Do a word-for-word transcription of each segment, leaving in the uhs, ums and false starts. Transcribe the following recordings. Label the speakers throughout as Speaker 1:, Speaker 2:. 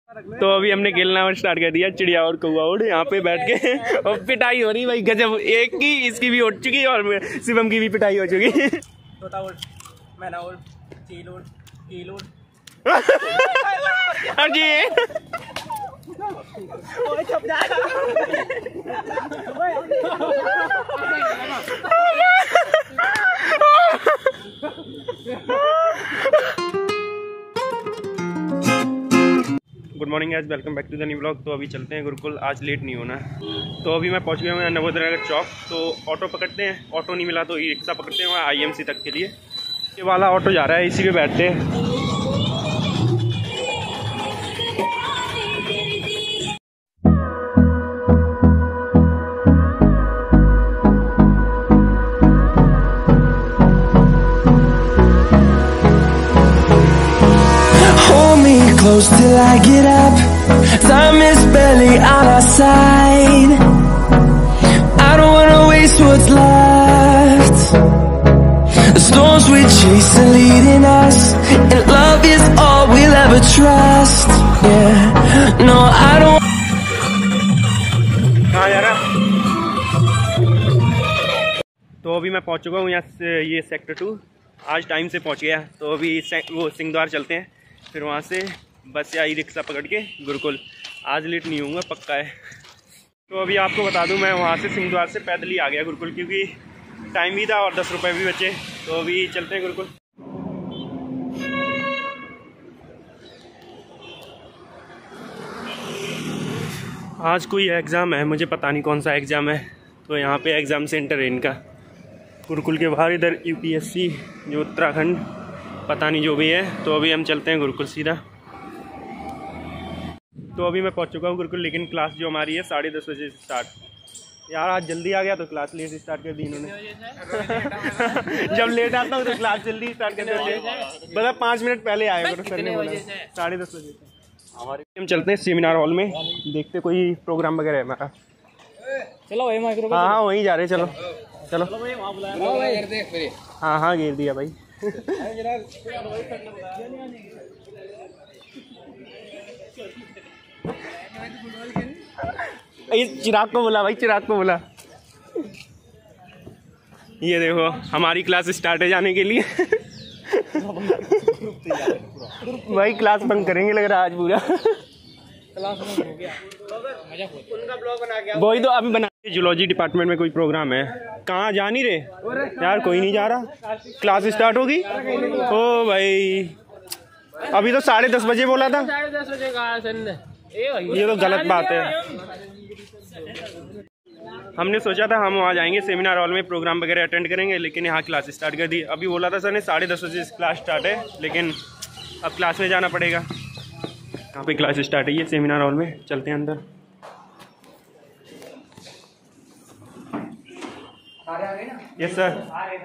Speaker 1: तो अभी हमने खेलना स्टार्ट कर दिया चिड़िया और कौआ उड़ यहाँ पे बैठ के और पिटाई हो रही भाई गजब। एक की इसकी भी उड़ चुकी और शिवम की भी पिटाई हो चुकी। तोता उड़, मैना उड़, चील उड़, कील उड़। जी good morning guys, welcome back to the new blog. तो अभी चलते हैं गुरुकुल, आज लेट नहीं होना। तो अभी मैं पहुंच गया हूँ नवोदय नगर चौक। तो ऑटो पकड़ते हैं, ऑटो नहीं मिला तो ई रिक्शा पकड़ते हैं वहाँ आईएमसी तक के लिए। ये वाला ऑटो जा रहा है, इसी पे बैठते हैं।
Speaker 2: Close till I get up. Time is barely on our side. I don't wanna waste what's left. The storms we chase are leading us, and love is all we'll ever trust. Yeah, no, I don't.
Speaker 1: कहाँ जा रहा? तो अभी मैं पहुँच चुका हूँ यहाँ से, ये सेक्टर टू। आज टाइम से पहुँच गया। तो अभी वो सिंहद्वार चलते हैं, फिर वहाँ से बस या ई रिक्शा पकड़ के गुरुकुल। आज लेट नहीं होऊंगा पक्का है। तो अभी आपको बता दूं, मैं वहाँ से सिंहद्वार से पैदल ही आ गया गुरुकुल, क्योंकि टाइम भी था और दस रुपये भी बचे। तो अभी चलते हैं गुरुकुल। आज कोई एग्ज़ाम है, मुझे पता नहीं कौन सा एग्ज़ाम है। तो यहाँ पे एग्ज़ाम सेंटर है इनका गुरुकुल के बाहर। इधर यूपीएससी जो उत्तराखंड पता नहीं जो भी है। तो अभी हम चलते हैं गुरुकुल सीधा। तो अभी मैं पहुंच चुका हूँ गुरुकुल, लेकिन क्लास जो हमारी है साढ़े दस बजे से स्टार्ट। यार आज जल्दी आ गया तो क्लास लेट स्टार्ट कर दी इन्होंने। जब लेट आता हूँ तो क्लास जल्दी स्टार्ट कर देते हैं। मतलब पाँच मिनट पहले आए गुरु सर ने बोला साढ़े दस बजे से। हमारे हम चलते हैं सेमिनार हॉल में, देखते कोई प्रोग्राम वगैरह है हमारा। चलो भाई माइक्रो। हाँ हाँ वहीं जा रहे, चलो चलो। हाँ हाँ घेर दिया भाई। ये चिराग को बोला भाई, चिराग को बोला। ये देखो हमारी क्लास स्टार्ट है जाने के लिए। भाई क्लास बंद करेंगे लग रहा है आज पूरा। क्लास बंद हो गया, उनका ब्लॉग बना गया। वही तो अभी बना। जूलॉजी डिपार्टमेंट में कोई प्रोग्राम है। कहाँ जा नहीं रहे यार, कोई नहीं जा रहा। क्लास स्टार्ट होगी। ओ भाई अभी तो साढ़े दस बजे बोला था। साढ़े दस बजे कहा? ये तो गलत बात है। हमने सोचा था हम वहाँ जाएंगे सेमिनार हॉल में प्रोग्राम वगैरह अटेंड करेंगे, लेकिन यहाँ क्लास स्टार्ट कर दी। अभी बोला था सर ने साढ़े दस बजे क्लास स्टार्ट है, लेकिन अब क्लास में जाना पड़ेगा। यहाँ पे क्लास स्टार्ट है, ये सेमिनार हॉल में। चलते हैं अंदर। Yes sir.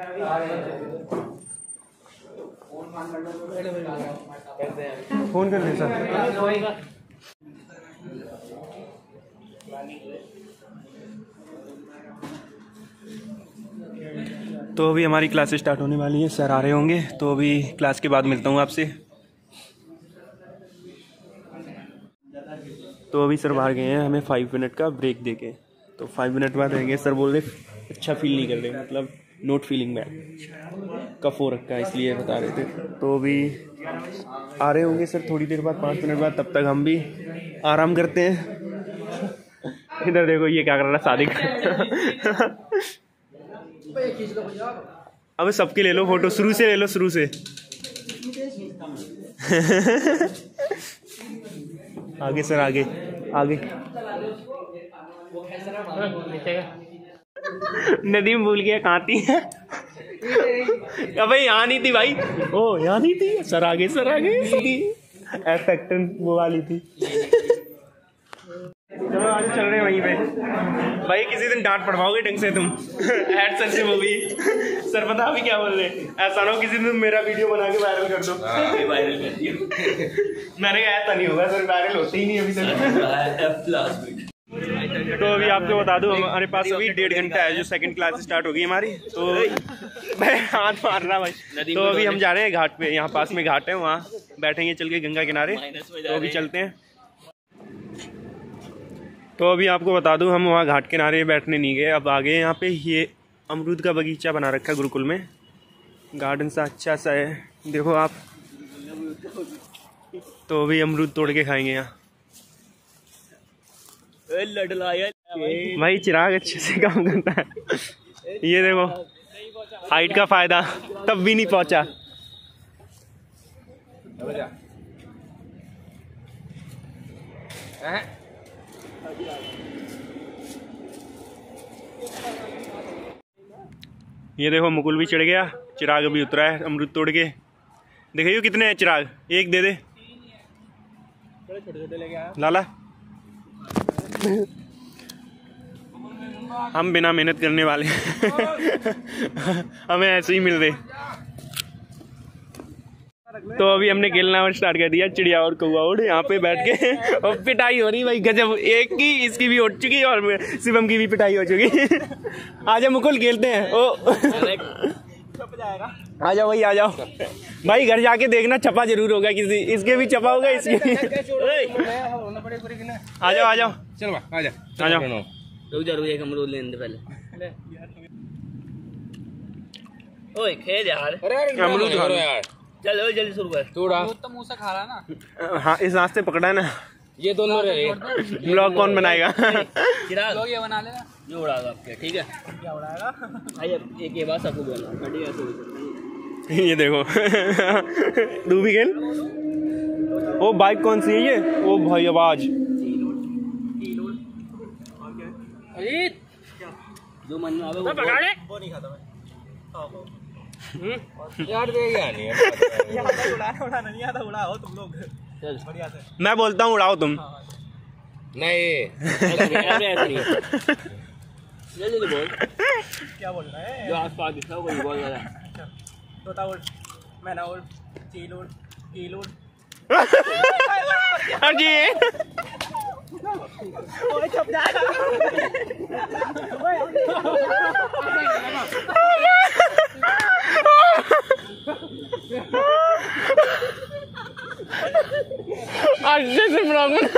Speaker 1: फोन कर लें सर। तो अभी हमारी क्लास स्टार्ट होने वाली है, सर आ रहे होंगे। तो अभी क्लास के बाद मिलता हूँ आपसे। तो अभी सर बाहर गए हैं, हमें फाइव मिनट का ब्रेक देके। तो फाइव मिनट बाद रहेंगे। सर बोल रहे अच्छा फील नहीं कर रहे, मतलब नोट फीलिंग बैड, कफ हो रखा है, इसलिए बता रहे थे। तो अभी आ रहे होंगे सर थोड़ी देर बाद, पाँच मिनट बाद। तब तक हम भी आराम करते हैं। इधर देखो ये क्या कर रहा है, सादिक। अब सबके ले लो फोटो, शुरू से ले लो, शुरू से। आगे सर, आगे आगे। नदीम भूल गया कहाँ थी। अब यहाँ नहीं थी भाई। ओ यहाँ नहीं थी। सर आगे, सर आगे। एफेक्टन वो वाली थी। चलो आज चल रहे हैं वहीं पे। भाई किसी दिन डांट पड़वाओगे ढंग से तुम। एड सर से वो भी। सर पता अभी क्या बोल रहे, ऐसा ना हो किसी दिन मेरा वीडियो बना के वायरल कर दो। वायरल कर दियो। मैंने कहा ऐसा नहीं होगा सर, वायरल होते ही नहीं अभी तक। तो अभी आपको बता दूं हमारे पास अभी डेढ़ घंटा है जो सेकंड क्लास स्टार्ट होगी हमारी। तो मैं हाथ मार रहा भाई। तो अभी हम जा रहे हैं घाट पे, यहाँ पास में घाट है, वहाँ बैठेंगे चल के गंगा किनारे। तो अभी चलते हैं। तो अभी आपको बता दूं, हम वहाँ घाट किनारे बैठने नहीं गए, अब आ गए यहाँ पे। ये अमरूद का बगीचा बना रखा है गुरुकुल में, गार्डन सा अच्छा सा है, देखो आप। तो अभी अमरूद तोड़ के खाएंगे यहाँ। भाई चिराग अच्छे से काम करता है। ये देखो हाइट का फायदा, तब भी नहीं पहुंचा। ये देखो मुकुल भी चढ़ गया, चिराग अभी उतरा है अमरूद तोड़ के। देखिए कितने हैं चिराग, एक दे दे लाला। हम बिना मेहनत करने वाले हमें ऐसे ही मिल रहे। तो अभी हमने खेलना और स्टार्ट कर दिया, चिड़िया और कौआ उड़ यहाँ पे बैठ के और पिटाई हो रही भाई गजब। एक की इसकी भी उठ चुकी और शिवम की भी पिटाई हो चुकी। आजा मुकुल खेलते हैं। ओ आ जाओ भाई, आ जाओ भाई, घर जाके देखना छपा जरूर होगा किसी, इसके भी छपा होगा इसके। आ जाओ आ जाओ
Speaker 3: चलो आ जा
Speaker 1: आ जाओ।
Speaker 4: रुक जा, रुक एक अमरूद लेने दे पहले। ओए खेल यार,
Speaker 1: अमरूद खा लो
Speaker 3: यार,
Speaker 4: चलो जल्दी शुरू कर।
Speaker 3: थोड़ा
Speaker 4: तो मुंह से खा रहा ना।
Speaker 1: हाँ इस रास्ते पकड़ा है ना,
Speaker 3: ये दोनों रहे।
Speaker 1: ब्लॉग कौन बनाएगा?
Speaker 4: चिराग लोग ये बना लेना, जो उड़ाएगा आपके, ठीक है? क्या उड़ाएगा? भाई एक ये बात सबको बोलना, ठीक है?
Speaker 1: ये देखो तू भी खेल। ओ बाइक कौन सी है ये? ओ भाई आवाज।
Speaker 4: जो मन में आवे वो पकड़ ले। वो नहीं खाता मैं
Speaker 3: यार, दे गया नहीं है।
Speaker 4: उड़ाना उड़ाना नहीं आता, उड़ाओ तुम लोग बढ़िया से।
Speaker 1: मैं बोलता हूँ उड़ाओ तुम।
Speaker 3: नहीं
Speaker 4: ऐसा नहीं। जल्दी बोल, क्या बोल रहा है? जो आसपास दिखता है वही बोल रहा है। तोता उड़, मैना उड़, चील उड़, कील उड़।
Speaker 1: अजी
Speaker 4: ओए चुप जा।
Speaker 1: अच्छे से ब्लॉग बना।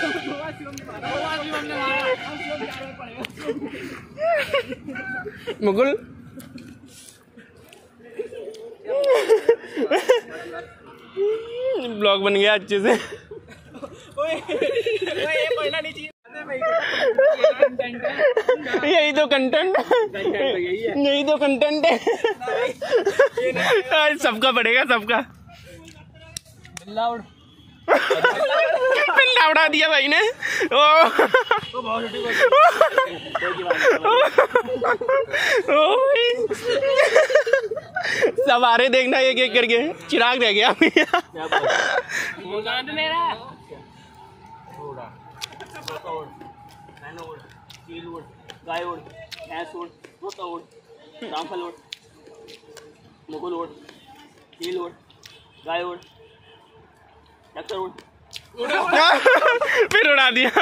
Speaker 1: मुकुल ब्लॉग बन गया अच्छे से। यही तो कंटेंट यही तो कंटेंट है। सबका पड़ेगा, सबका। पिल्ला उड़ा दिया भाई ने। ओ सब आ रहे देखना एक एक करके, चिराग रह गया।
Speaker 4: गाय उड़, भैंस उड़, तोता उड़, रामफल उड़, मुकुल उड़, चील उड़, गाय उड़, डॉक्टर उड़।
Speaker 1: फिर उड़ा दिया।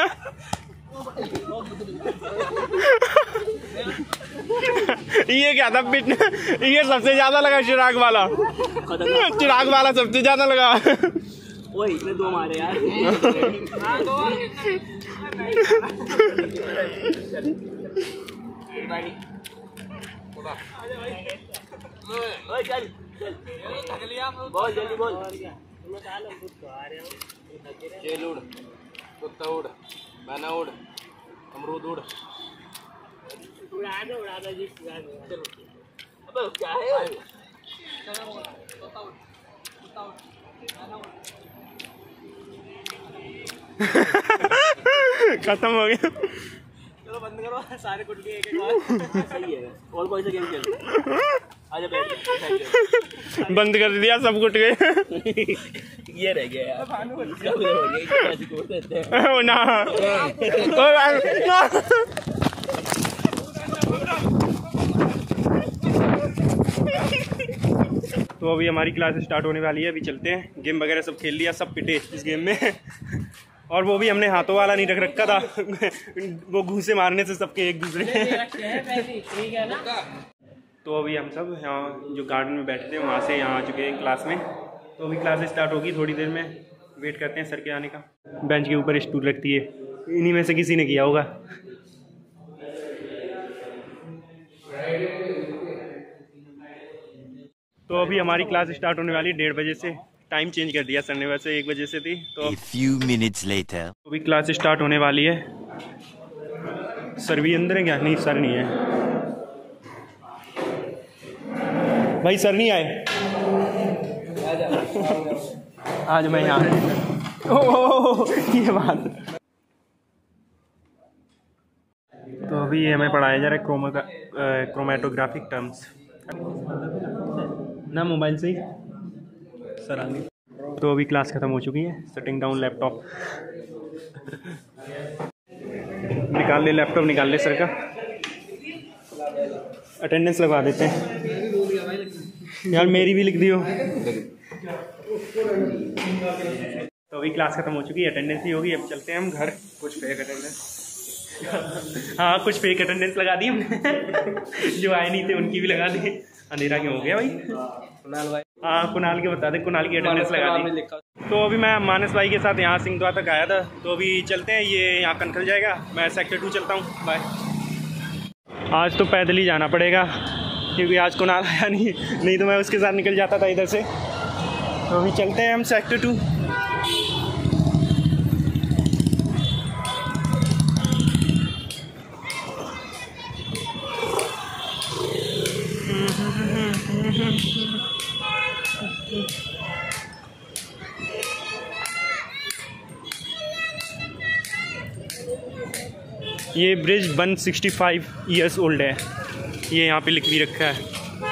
Speaker 1: ये क्या था पिट? ये सबसे ज्यादा लगा चिराग वाला, चिराग वाला सबसे ज्यादा लगा।
Speaker 4: वही इसने दो मारे यार। चल बोल जल्दी बोल।
Speaker 3: चेल उड़, कुत्ता उड़, मैना उड़, अमरूद उड़।
Speaker 4: उड़ा दो उड़ा दो जी। अबे क्या है?
Speaker 1: खत्म हो गया।
Speaker 4: चलो बंद करो, सारे कुट गए एक एक बार। सही है। और कोई सा गेम खेल। आजा बैठ।
Speaker 1: बंद कर दिया, सब कुट गए।
Speaker 4: ये रह गया यार।
Speaker 1: ओ ना तो अभी हमारी क्लास स्टार्ट होने वाली है, अभी चलते हैं। गेम वगैरह सब खेल लिया, सब पिटे इस गेम में। और वो भी हमने हाथों वाला नहीं रख रखा था, वो घूसे मारने से सबके एक दूसरे। तो अभी हम सब यहाँ जो गार्डन में बैठते हैं वहाँ से यहाँ आ चुके हैं क्लास में। तो अभी क्लास स्टार्ट होगी थोड़ी देर में, वेट करते हैं सर के आने का। बेंच के ऊपर स्टूल रखती है इन्हीं में से किसी ने किया होगा। तो अभी हमारी क्लास स्टार्ट होने वाली डेढ़ बजे से, टाइम चेंज कर दिया सर ने, वैसे एक बजे से थी। तो
Speaker 5: A few minutes later.
Speaker 1: अभी क्लास स्टार्ट होने वाली है। सर भी अंदर है क्या? नहीं सर नहीं है भाई, सर नहीं आए। आज मैं यहाँ ओह ये बात। तो अभी ये हमें पढ़ाया जा रहा है क्रोमा का क्रोमेटोग्राफिक टर्म्स ना, मोबाइल से ही सर आ गए। तो अभी क्लास ख़त्म हो चुकी है। सेटिंग डाउन लैपटॉप निकाल ले, लैपटॉप निकाल ले सर का, अटेंडेंस लगवा देते हैं यार, मेरी भी लिख दियो। तो अभी क्लास ख़त्म हो चुकी है, अटेंडेंस ही होगी। अब चलते हैं हम घर। कुछ फेक अटेंडेंस हाँ कुछ फेक अटेंडेंस लगा दी हमने जो आए नहीं थे उनकी भी लगा दी। अंधेरा क्यों हो गया भाई?
Speaker 4: कुणाल भाई,
Speaker 1: हाँ कुणाल के बता दे, कुणाल की अटेंडेंस लगा दी। तो अभी मैं मानस भाई के साथ यहाँ सिंधवा तक आया था। तो अभी चलते हैं, ये यहाँ कनखल जाएगा, मैं सेक्टर टू चलता हूँ। बाय। आज तो पैदल ही जाना पड़ेगा क्योंकि आज कुणाल आया नहीं, नहीं तो मैं उसके साथ निकल जाता था इधर से। तो अभी चलते हैं हम सेक्टर टू। ये bridge one sixty five years old है, ये यहाँ पे लिख भी रखा है।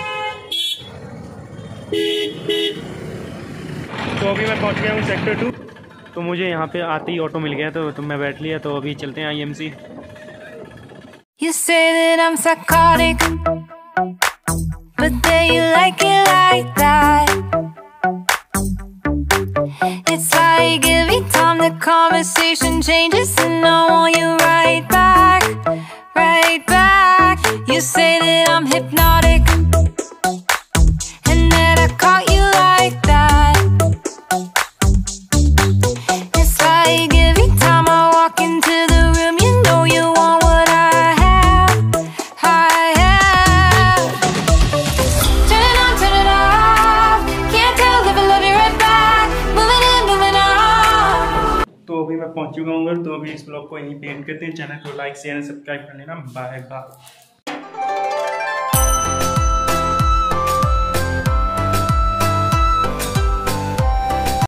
Speaker 1: तो अभी मैं पहुँच गया हूँ सेक्टर टू। तो मुझे यहाँ पे आते ही ऑटो मिल गया, तो, तो मैं बैठ लिया। तो अभी चलते हैं I M C.
Speaker 6: You say that I'm psychotic, but then you like it like that. It's like every time the conversation changes and I want you right back, right back. You say that I'm hypnotic and that I caught you like that. It's like every time I walk into the room, you know you want what I have, I have. Turn it on, turn it off, can't tell if I love you right back. Moving in, moving on.
Speaker 1: तो अभी मैं पहुँच चुका हूँ घर। तो अभी इस ब्लॉग को यहीं पे एंड करते हैं। चैनल को लाइक शेयर एंड सब्सक्राइब कर लेना। Bye bye.